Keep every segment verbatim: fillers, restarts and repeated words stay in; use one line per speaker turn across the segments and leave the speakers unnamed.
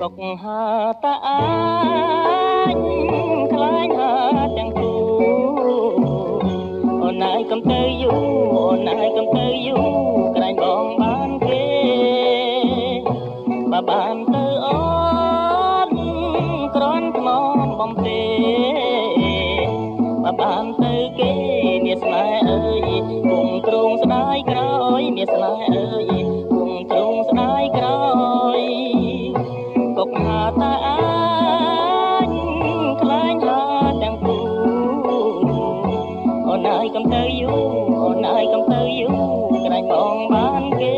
กหาตาอ้ายคล้ายหาจังกูអូនណាយកុំទៅយូអូនណាយកុំទៅយូក្រែងបងបានគេបើបានទៅអូនក្រន់ថ្មបំពេបើបានទៅគេមានស្នេហ៍អើយគុំទ្រង់ស្ដាយក្រោយមានស្នេហ៍អើយគុំទ្រង់ស្ដាយក្រោយកុកហាតាអាញខ្លាញ់ហាទាំងគូអូនហើយកុំទៅយូអូនហើយកុំទៅយូក្រែងបងបានគេ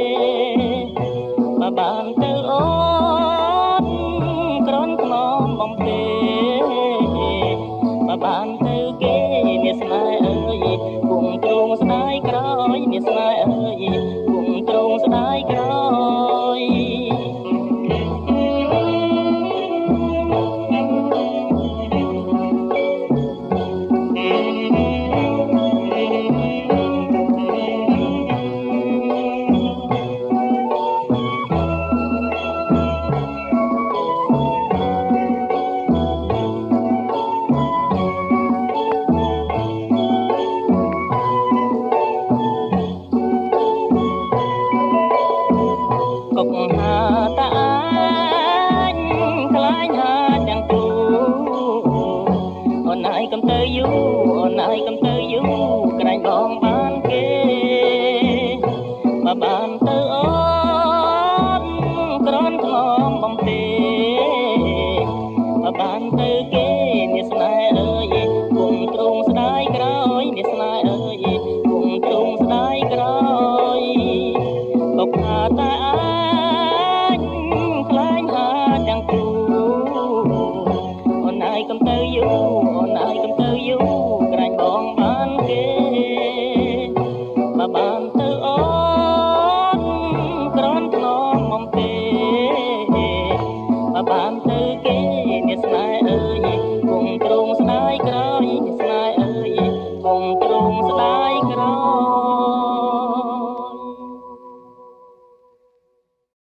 បើបានទៅអូនក្រន់ថ្នមបំពេបើបានទៅគេមានស្នេហ៍អើយគុំទ្រង់ស្ដាយក្រោយមានស្នេហ៍អើយគុំទ្រង់ស្ដាយក្រោយកុកហាតាអាញខ្លាញ់ហា